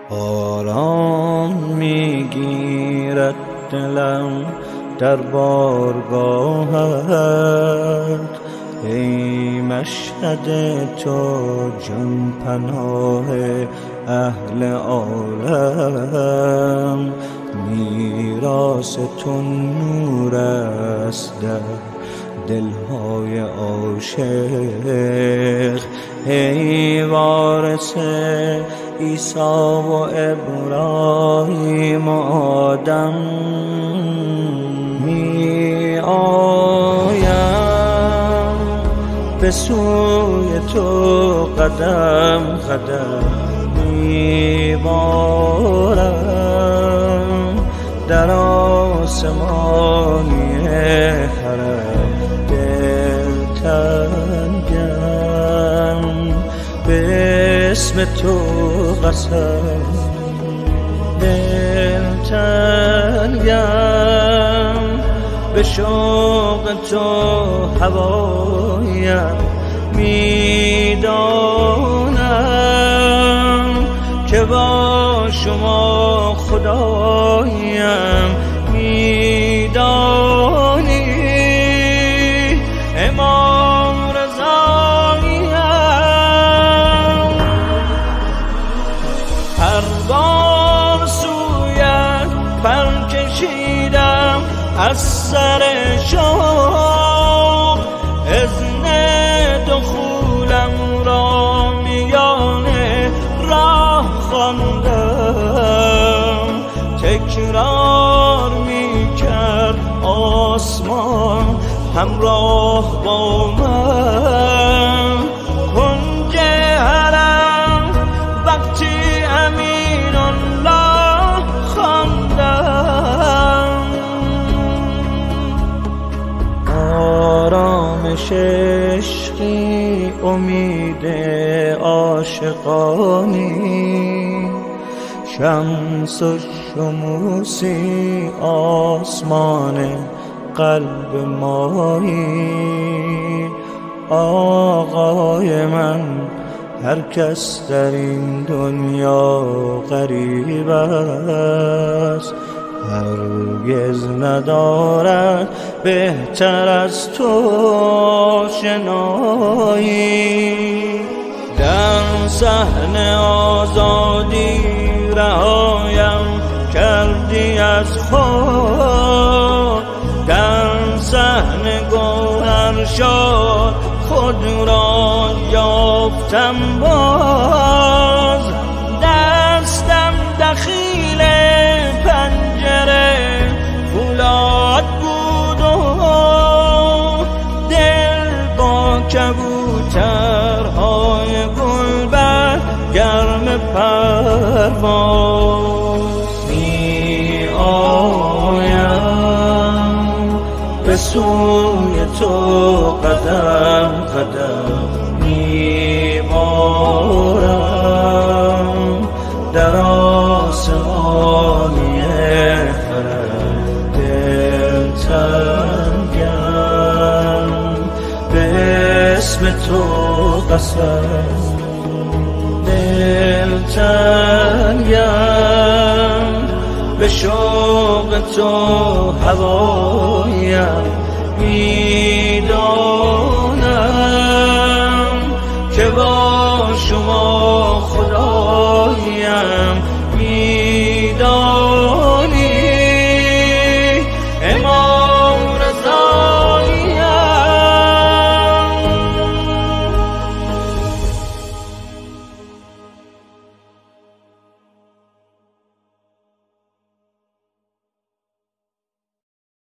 آرام میگیرد دلم در بارگاهت، ای مشهد تو جان پناه اهل عالم. میراث تو نور است در دلهای عاشق، ای وارث عیسی و ابراهیم و آدم. می آیم به سوی تو قدم قدم، می بارم در آسمانی حرم. دلتنگم به اسم تو قسم، دلتنگم به شوق تو هوایم. میدانم که با شما خدایم. میدانی امام رضاییم. هر بار سویت پر کشیدم از سر شوق، اذن دخولم را میان راه خواندم. تکرار میکرد آسمان همراه با من، کنج حرم وقتی امین الله خواندم. آرامش عشقی امید عاشقانی، شمس و شموسی آسمان قلب مایی. آقای من هر کس در این دنیا غریب است، هرگز ندارد بهتر از تو شنایی. در صحن آزادی رهایم کردی از خود، در صحن گوهر شد خود را یافتم باز. دستم دخیل پنجره فولاد بود و دل با کبوترهای گلبر گرم پرواز. می آیم به سوی تو قدم قدم، می بارم در آسمانی حرم. دلتنگم به اسم تو قسم، دلتنگم به شوق تو هوایم.